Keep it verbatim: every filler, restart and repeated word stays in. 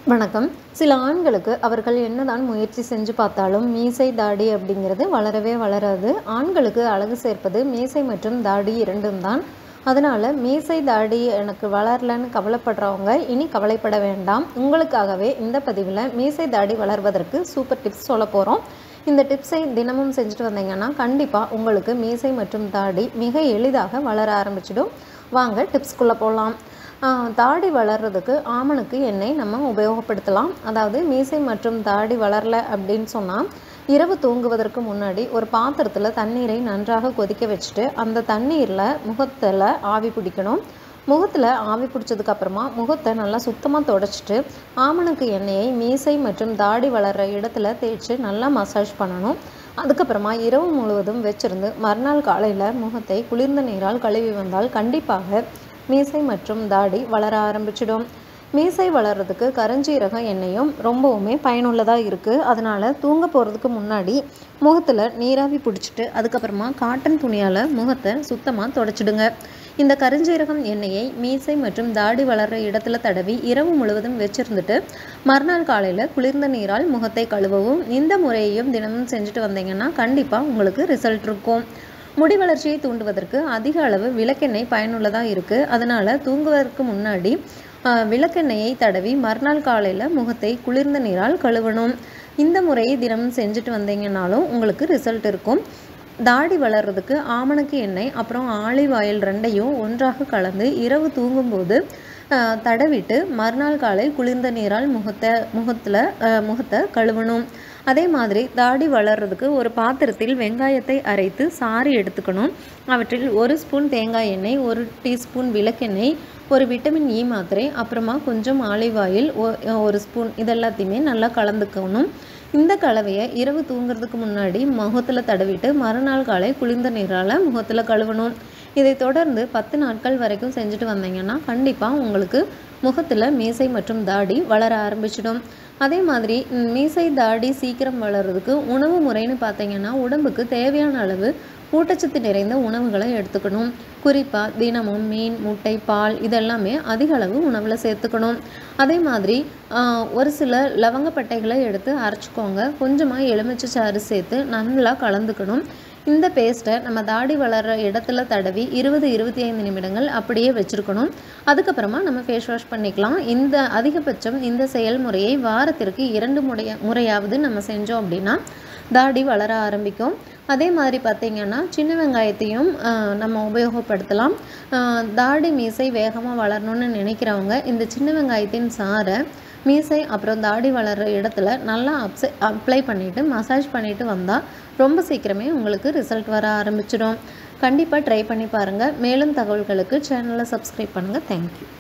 வணக்கம். சில ஆண்களுக்கு அவர்கள் என்னதான் முயற்சி செஞ்சு பார்த்தாலும் மீசை தாடி அப்படிங்கிறது வளரவே வளராது. ஆண்களுக்கு அழகு சேர்ப்பது மீசை மற்றும் தாடி இரண்டும் தான். அதனால் மீசை தாடி எனக்கு வளரலன்னு கவலைப்படுறவங்க இனி கவலைப்பட வேண்டாம். உங்களுக்காகவே இந்த பதிவில் மீசை தாடி வளர்வதற்கு சூப்பர் டிப்ஸ் சொல்ல போகிறோம். இந்த டிப்ஸை தினமும் செஞ்சுட்டு வந்தீங்கன்னா கண்டிப்பாக உங்களுக்கு மீசை மற்றும் தாடி மிக எளிதாக வளர ஆரம்பிச்சிடும். வாங்க டிப்ஸ்குள்ளே போகலாம். தாடி வளர்கிறதுக்கு ஆமணக்கு எண்ணெய் நம்ம உபயோகப்படுத்தலாம். அதாவது மீசை மற்றும் தாடி வளரல அப்படின்னு சொன்னால் இரவு தூங்குவதற்கு முன்னாடி ஒரு பாத்திரத்தில் தண்ணீரை நன்றாக கொதிக்க வச்சுட்டு அந்த தண்ணீரில் முகத்தில் ஆவி பிடிக்கணும். முகத்தில் ஆவி பிடிச்சதுக்கப்புறமா முகத்தை நல்லா சுத்தமாக தொடச்சிட்டு ஆமணக்கு எண்ணெயை மீசை மற்றும் தாடி வளர்கிற இடத்துல தேய்ச்சி நல்லா மசாஜ் பண்ணணும். அதுக்கப்புறமா இரவு முழுவதும் வச்சுருந்து மறுநாள் காலையில் முகத்தை குளிர்ந்த நீரால் கழுவி வந்தால் கண்டிப்பாக மீசை மற்றும் தாடி வளர ஆரம்பிச்சிடும். மீசை வளர்கிறதுக்கு கருஞ்சீரக எண்ணெயும் ரொம்பவுமே பயனுள்ளதாக இருக்குது. அதனால் தூங்க போகிறதுக்கு முன்னாடி முகத்தில் நீராவி பிடிச்சிட்டு அதுக்கப்புறமா காட்டன் துணியால் முகத்தை சுத்தமாக தொடச்சிடுங்க. இந்த கருஞ்சீரகம் எண்ணெயை மீசை மற்றும் தாடி வளர்கிற இடத்துல தடவி இரவு முழுவதும் வச்சுருந்துட்டு மறுநாள் காலையில் குளிர்ந்த நீரால் முகத்தை கழுவவும். இந்த முறையையும் தினமும் செஞ்சுட்டு வந்தீங்கன்னா கண்டிப்பாக உங்களுக்கு ரிசல்ட் இருக்கும். முடி வளர்ச்சியை தூண்டுவதற்கு அதிக அளவு விளக்கெண்ணெய் பயனுள்ளதாக இருக்குது. அதனால் தூங்குவதற்கு முன்னாடி விளக்கெண்ணெயை தடவி மறுநாள் காலையில் முகத்தை குளிர்ந்த நீரால் கழுவணும். இந்த முறையை தினமும் செஞ்சுட்டு வந்தீங்கன்னாலும் உங்களுக்கு ரிசல்ட் இருக்கும். தாடி வளர்கிறதுக்கு ஆமணக்கு எண்ணெய் அப்புறம் ஆலிவ் ஆயில் ரெண்டையும் ஒன்றாக கலந்து இரவு தூங்கும்போது தடவிட்டு மறுநாள் காலை குளிர்ந்த நீரால் முகத்தை முகத்தில் முகத்தை கழுவணும். அதே மாதிரி தாடி வளர்கிறதுக்கு ஒரு பாத்திரத்தில் வெங்காயத்தை அரைத்து சாறு எடுத்துக்கணும். அவற்றில் ஒரு ஸ்பூன் தேங்காய் எண்ணெய், ஒரு டீஸ்பூன் விளக்கெண்ணெய், ஒரு விட்டமின் இ மாத்திரை, அப்புறமா கொஞ்சம் ஆலிவ் ஆயில் ஒரு ஸ்பூன் இதெல்லாத்தையுமே நல்லா கலந்துக்கணும். இந்த கலவையை இரவு தூங்குறதுக்கு முன்னாடி முகத்தில் தடவிட்டு மறுநாள் காலை குளிர்ந்த நீரால் முகத்தில் கழுவணும். இதை தொடர்ந்து பத்து நாட்கள் வரைக்கும் செஞ்சுட்டு வந்தீங்கன்னா கண்டிப்பாக உங்களுக்கு முகத்தில் மீசை மற்றும் தாடி வளர ஆரம்பிச்சிடும். அதே மாதிரி மீசை தாடி சீக்கிரம் வளர்கிறதுக்கு உணவு முறைன்னு பார்த்தீங்கன்னா உடம்புக்கு தேவையான அளவு ஊட்டச்சத்து நிறைந்த உணவுகளை எடுத்துக்கணும். குறிப்பாக தினமும் மீன், முட்டை, பால் இதெல்லாமே அதிக அளவு உணவில் சேர்த்துக்கணும். அதே மாதிரி ஒரு சில லவங்கப்பட்டைகளை எடுத்து அரைச்சிக்கோங்க. கொஞ்சமாக எலுமிச்சை சாறு சேர்த்து நல்லா கலந்துக்கணும். இந்த பேஸ்ட்டை நம்ம தாடி வளர்கிற இடத்துல தடவி இருபது இருபத்தி ஐந்து நிமிடங்கள் அப்படியே வச்சுருக்கணும். அதுக்கப்புறமா நம்ம ஃபேஸ் வாஷ் பண்ணிக்கலாம். இந்த அதிகபட்சம் இந்த செயல்முறையை வாரத்திற்கு இரண்டு முறைய முறையாவது நம்ம செஞ்சோம் அப்படின்னா தாடி வளர ஆரம்பிக்கும். அதே மாதிரி பார்த்திங்கன்னா சின்ன வெங்காயத்தையும் நம்ம உபயோகப்படுத்தலாம். தாடி மீசை வேகமாக வளரணும்னு நினைக்கிறவங்க இந்த சின்ன வெங்காயத்தின் சாறை மீசை அப்புறம் தாடி வளர்கிற இடத்துல நல்லா அப்சை அப்ளை பண்ணிவிட்டு மசாஜ் பண்ணிவிட்டு வந்தால் ரொம்ப சீக்கிரமே உங்களுக்கு ரிசல்ட் வர ஆரம்பிச்சிடும். கண்டிப்பாக ட்ரை பண்ணி பாருங்கள். மேலும் தகவல்களுக்கு சேனலை சப்ஸ்கிரைப் பண்ணுங்கள். தேங்க்யூ.